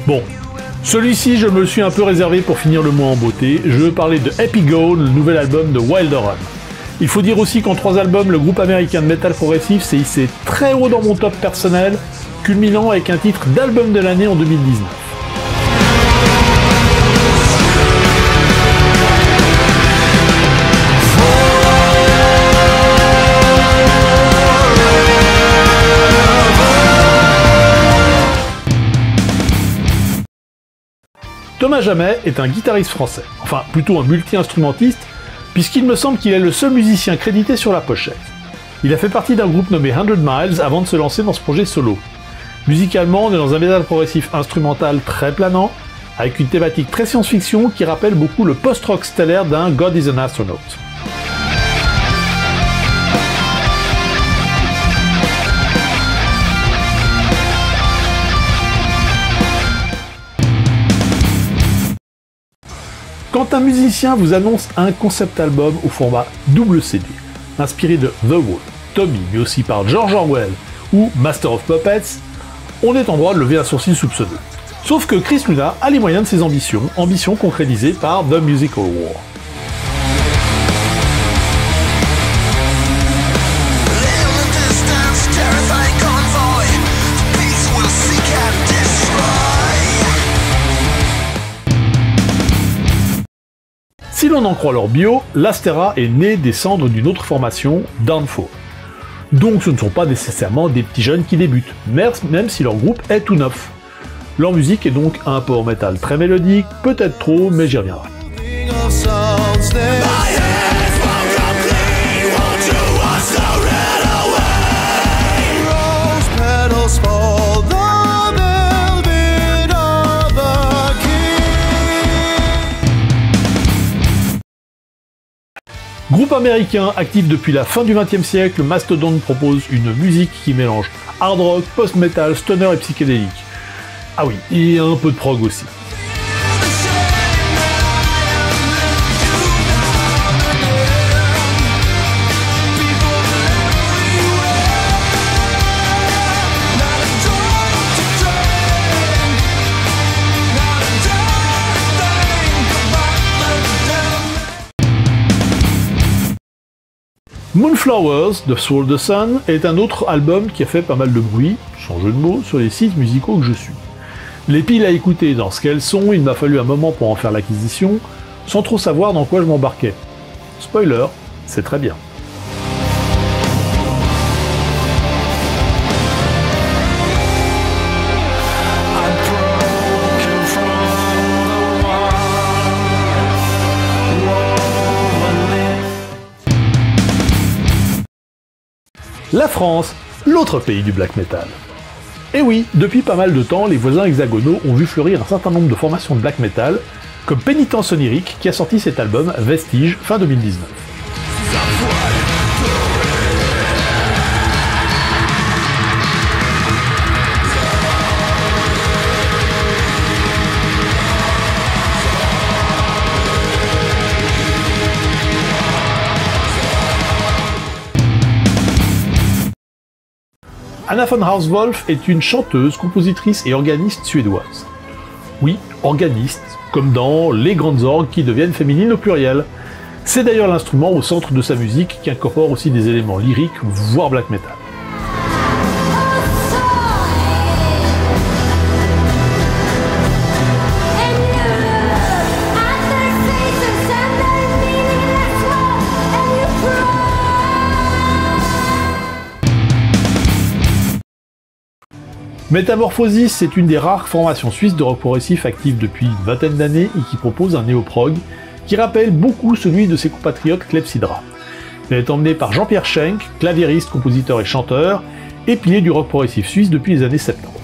Bon, celui-ci je me le suis un peu réservé pour finir le mois en beauté, je veux parler de Epigo, le nouvel album de Wilderun. Il faut dire aussi qu'en 3 albums, le groupe américain de metal progressif s'est hissé très haut dans mon top personnel, culminant avec un titre d'album de l'année en 2019. Thomas Jamet est un guitariste français, enfin plutôt un multi-instrumentiste, puisqu'il me semble qu'il est le seul musicien crédité sur la pochette. Il a fait partie d'un groupe nommé 100 Miles avant de se lancer dans ce projet solo. Musicalement, on est dans un métal progressif instrumental très planant, avec une thématique très science-fiction qui rappelle beaucoup le post-rock stellaire d'un God is an Astronaut. Quand un musicien vous annonce un concept album au format double CD, inspiré de The Wall, Tommy, mais aussi par George Orwell ou Master of Puppets, on est en droit de lever un sourcil soupçonneux. Sauf que Chris Luna a les moyens de ses ambitions concrétisées par The Musical War. Si l'on en croit leur bio, l'Astera est né des cendres d'une autre formation, Downfall. Donc ce ne sont pas nécessairement des petits jeunes qui débutent, même si leur groupe est tout neuf. Leur musique est donc un power metal très mélodique, peut-être trop, mais j'y reviendrai. Groupe américain actif depuis la fin du XXe siècle, Mastodon propose une musique qui mélange hard rock, post-metal, stoner et psychédélique. Ah oui, et un peu de prog aussi. Moonflowers de Soul the Sun est un autre album qui a fait pas mal de bruit, sans jeu de mots, sur les sites musicaux que je suis. Les piles à écouter dans ce qu'elles sont, il m'a fallu un moment pour en faire l'acquisition, sans trop savoir dans quoi je m'embarquais. Spoiler, c'est très bien. La France, l'autre pays du black metal. Et oui, depuis pas mal de temps, les voisins hexagonaux ont vu fleurir un certain nombre de formations de black metal, comme Pénitence Onirique qui a sorti cet album Vestige fin 2019. Anna von Hauswolf est une chanteuse, compositrice et organiste suédoise. Oui, organiste, comme dans les grandes orgues qui deviennent féminines au pluriel. C'est d'ailleurs l'instrument au centre de sa musique qui incorpore aussi des éléments lyriques, voire black metal. Metamorphosis, c'est une des rares formations suisses de rock progressif active depuis une vingtaine d'années et qui propose un néo-prog qui rappelle beaucoup celui de ses compatriotes Clepsydra. Elle est emmenée par Jean-Pierre Schenk, claviériste, compositeur et chanteur, et pilier du rock progressif suisse depuis les années 70.